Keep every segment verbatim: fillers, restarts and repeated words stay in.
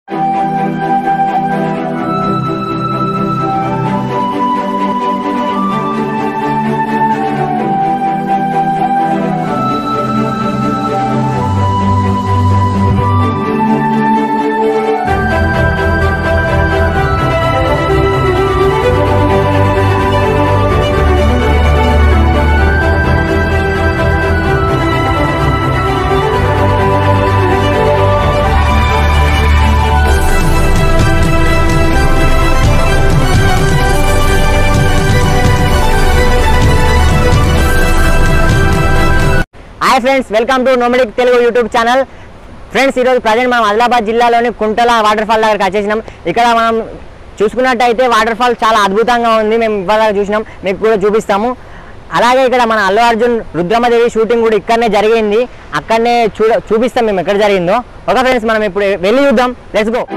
Hi friends welcome to nomadic Telugu YouTube channel friends present मैं Adilabad जिल्लालोनी Kuntala waterfall దగ్గరికి వచ్చేసినాం ఇక్కడ మనం చూసుకున్నట్లయితే వాటర్ఫాల్ చాలా అద్భుతంగా ఉంది మేము ఇవాళ చూసినాం మీకు కూడా చూపిస్తాము అలాగే ఇక్కడ మన అల్లు అర్జున్ రుద్రమదేవి షూటింగ్ కూడా ఇక్కడనే జరిగింది అక్కడనే చూపిస్తాం మేము ఎక్కడ జరిగిందో ఓకే ఫ్రెండ్స్ మనం ఇప్పుడు వెళ్ళి చూద్దాం let's go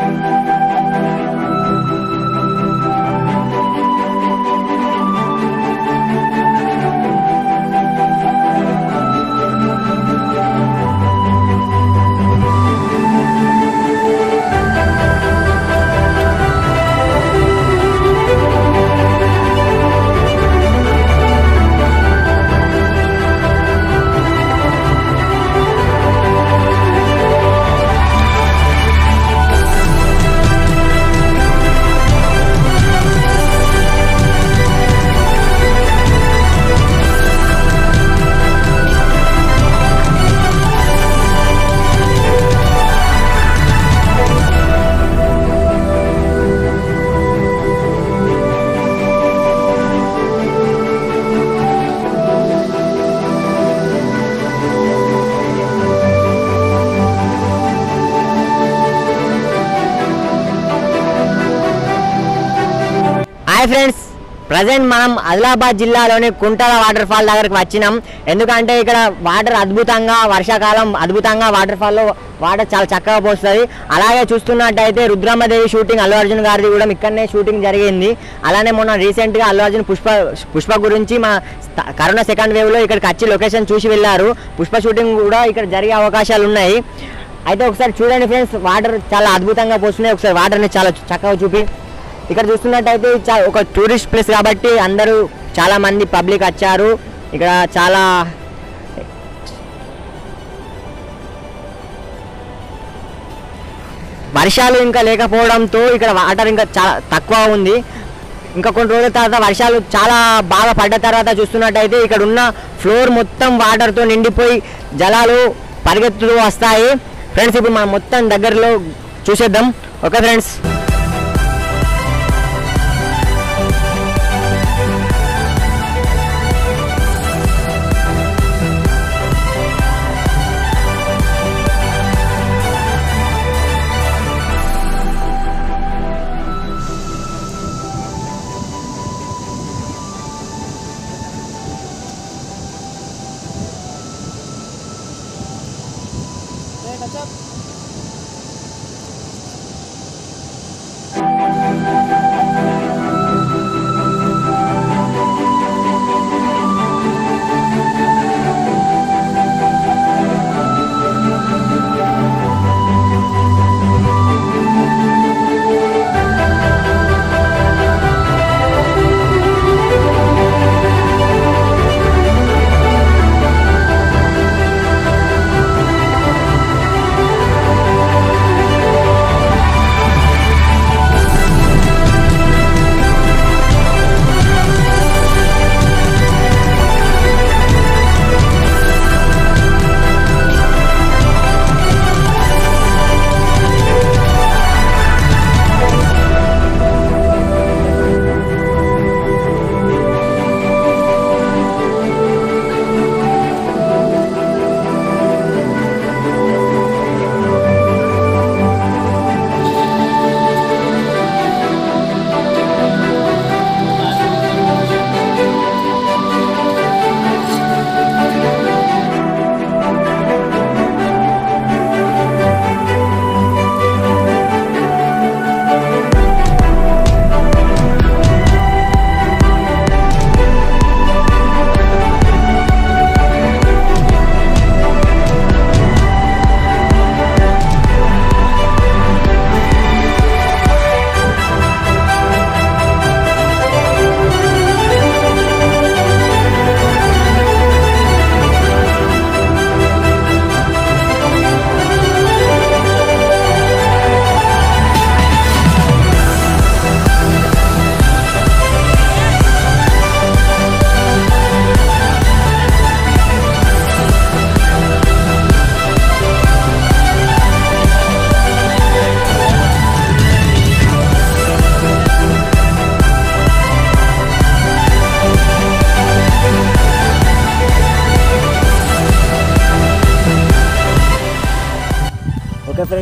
hi friends present మనం ఆదిలాబాద్ జిల్లాలోని కుంటల వాటర్ ఫాల్ దగ్గరికి వచ్చినాం ఎందుకంటే ఇక్కడ వాటర్ అద్భుతంగా వర్షాకాలం అద్భుతంగా వాటర్ ఫాల్ లో వాటర్ చాలా చక్కగా పోస్తది అలాగే చూస్తున్నట్లయితే రుద్రమదేవి షూటింగ్ అల్లు అర్జున్ గారిది కూడా ఇక్కడనే షూటింగ్ జరిగింది అలానే మొన్న రీసెంట్ గా అల్లు అర్జున్ పుష్ప పుష్ప గురించి మన కరోనా సెకండ్ వేవ్ లో ఇక్కడికి వచ్చి లొకేషన్ చూసి వెళ్ళారు పుష్ప షూటింగ్ కూడా ఇక్కడ జరిగే అవకాశాలు ఉన్నాయి అయితే ఒకసారి చూడండి ఫ్రెండ్స్ వాటర్ చాలా అద్భుతంగా పోస్తున్నాయి ఒకసారి వాటర్ ని చాలా చక్కగా చూపి ఇక్కడ చూస్తున్నట్లయితే ఒక టూరిస్ట్ ప్లేస్ కాబట్టి అందరూ చాలా మంది పబ్లిక్ వచ్చారు ఇక్కడ చాలా వర్షాలు ఇంకా లేకపోవడంతో ఇక్కడ వాటర్ ఇంకా చాలా తక్కువ ఉంది ఇంకా కొన్ని రోజుల తర్వాత వర్షాలు చాలా బాగా పడ్డ తర్వాత చూస్తున్నట్లయితే ఇక్కడ ఉన్న ఫ్లోర్ మొత్తం వాటర్తో నిండిపోయి జలాలు పరిగెత్తుతూ వస్తాయి ఫ్రెండ్స్ ఇప్పుడు మనం మొత్తం దగ్గరలో చూసేద్దాం ఓకే ఫ్రెండ్స్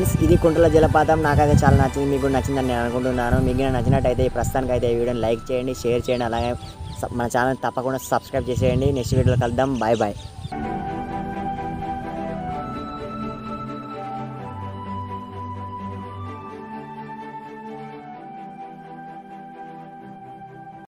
ఫ్రెండ్స్, ఇది కుంటల జలపాతం. నాకైతే చాలా నచ్చింది, మీకు కూడా నచ్చిందని నేను అనుకుంటున్నాను. మీకు నచ్చినట్టయితే ఈ ప్రస్తుతానికి అయితే ఈ వీడియోని లైక్ చేయండి, షేర్ చేయండి, అలాగే మన ఛానల్ తప్పకుండా సబ్స్క్రైబ్ చేసేయండి. నెక్స్ట్ వీడియోలో కలుద్దాం. Bye bye.